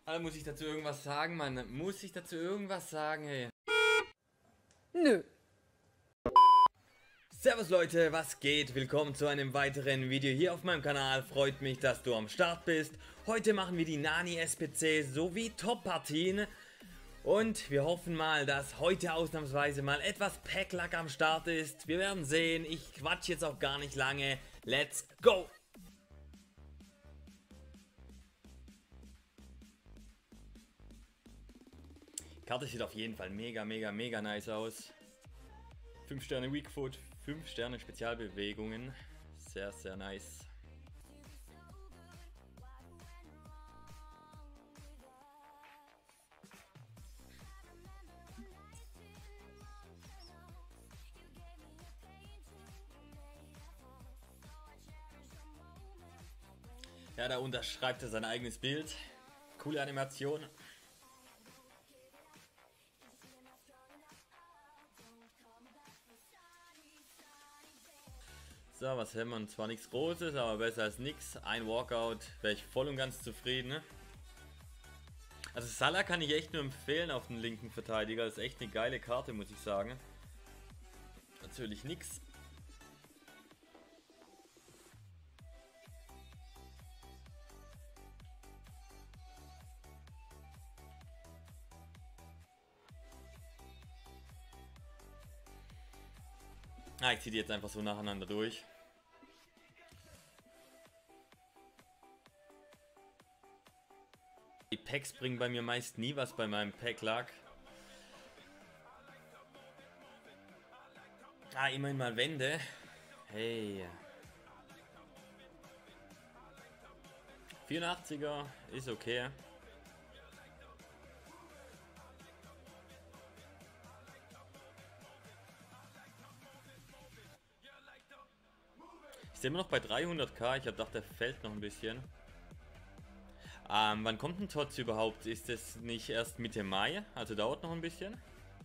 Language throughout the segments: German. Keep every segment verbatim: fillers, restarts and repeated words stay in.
Also muss ich dazu irgendwas sagen, Mann? Muss ich dazu irgendwas sagen, hey? Nö. Servus Leute, was geht? Willkommen zu einem weiteren Video hier auf meinem Kanal. Freut mich, dass du am Start bist. Heute machen wir die Nani S P C sowie Top-Partien. Und wir hoffen mal, dass heute ausnahmsweise mal etwas Pack-Luck am Start ist. Wir werden sehen. Ich quatsch jetzt auch gar nicht lange. Let's go! Die Karte sieht auf jeden Fall mega, mega, mega nice aus. fünf Sterne Weakfoot, fünf Sterne Spezialbewegungen. Sehr, sehr nice. Ja, da unterschreibt er sein eigenes Bild. Coole Animation. So, was haben wir? Zwar nichts Großes, aber besser als nichts. Ein Walkout, wäre ich voll und ganz zufrieden. Ne? Also Salah kann ich echt nur empfehlen auf den linken Verteidiger. Das ist echt eine geile Karte, muss ich sagen. Natürlich nichts. Ah, ich ziehe die jetzt einfach so nacheinander durch. Die Packs bringen bei mir meist nie was bei meinem Pack-Luck. Ah, immerhin mal Wände. Hey. vierundachtziger ist okay. Ich sehe immer noch bei dreihunderttausend. Ich habe gedacht, der fällt noch ein bisschen. Ähm, wann kommt ein T O T S überhaupt? Ist es nicht erst Mitte Mai? Also dauert noch ein bisschen.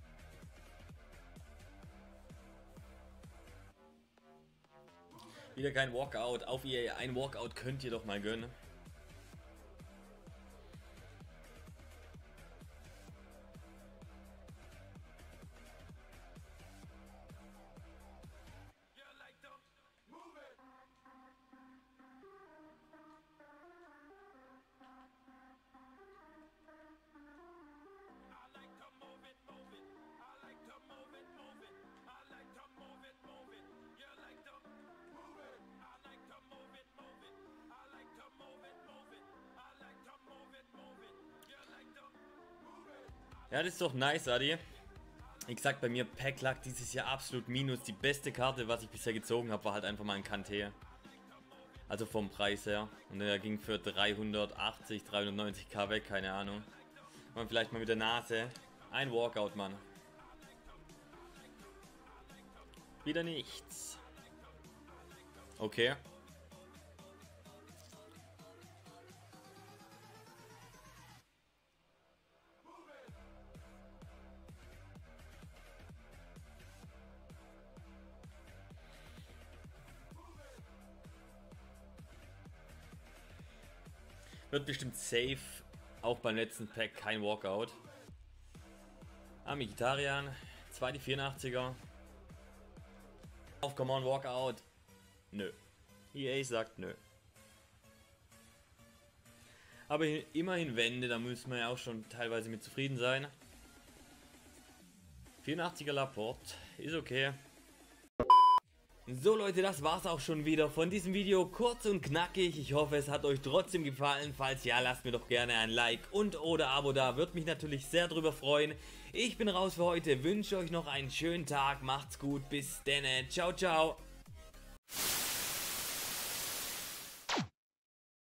Wieder kein Walkout. Auf E A. Ein Walkout könnt ihr doch mal gönnen. Ja, das ist doch nice, Adi. Ich sag bei mir, Pack-Luck dieses Jahr absolut minus. Die beste Karte, was ich bisher gezogen habe, war halt einfach mal ein Kanté. Also vom Preis her. Und der ging für dreihundertachtzig, dreihundertneunzig K weg, keine Ahnung. Man vielleicht mal mit der Nase. Ein Walkout, Mann. Wieder nichts. Okay. Wird bestimmt safe, auch beim letzten Pack kein Walkout. Ah, Mkhitaryan, zweite vierundachtziger. Auf, come on, Walkout. Nö. E A sagt nö. Aber immerhin Wände, da müssen wir ja auch schon teilweise mit zufrieden sein. vierundachtziger Laporte, ist okay. So Leute, das war's auch schon wieder von diesem Video, kurz und knackig. Ich hoffe, es hat euch trotzdem gefallen. Falls ja, lasst mir doch gerne ein Like und oder Abo da, würde mich natürlich sehr drüber freuen. Ich bin raus für heute, wünsche euch noch einen schönen Tag, macht's gut, bis denne, ciao ciao.